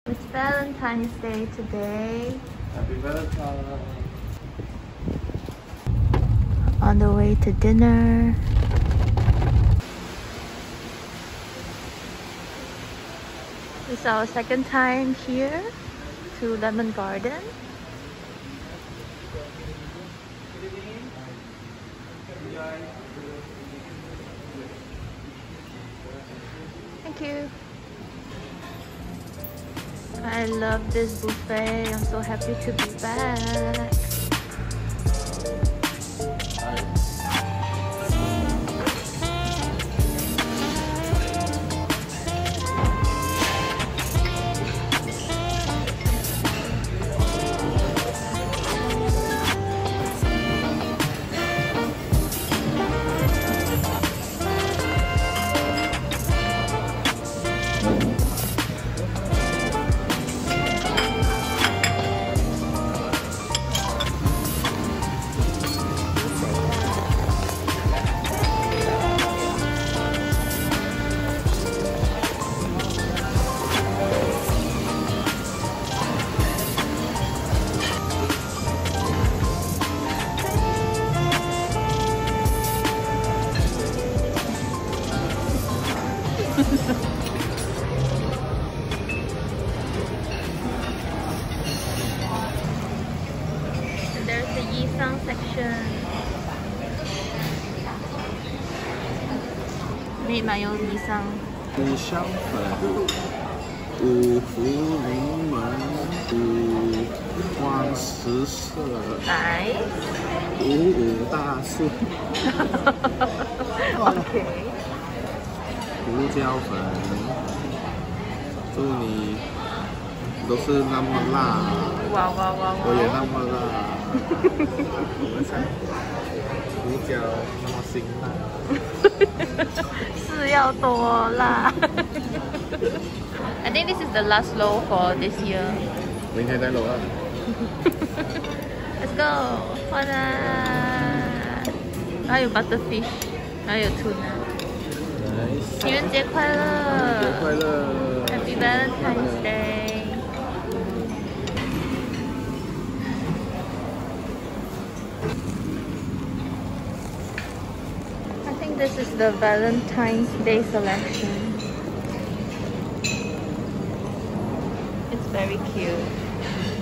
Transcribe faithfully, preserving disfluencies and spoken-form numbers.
It's Valentine's Day today. Happy Valentine's. On the way to dinner. It's our second time here to Lemon Garden. Thank you. I love this buffet. I'm so happy to be back. And there's the Yisang section. Made my own Yisang. 五香粉，五福临门，五光十色， Nice. 五五大顺。 Okay. 胡椒粉，祝你都是那么辣， 哇哇哇我也那哇！ 么辣。胡椒那么辛辣。 是要多辣。I think this is the last low for this year. 明天再录啊。 Let's go. 哇啦！还有 butterfish， 还有 tuna。情人节快乐！ 节快乐 Happy Valentine's Day. I think this is the Valentine's Day selection. It's very cute.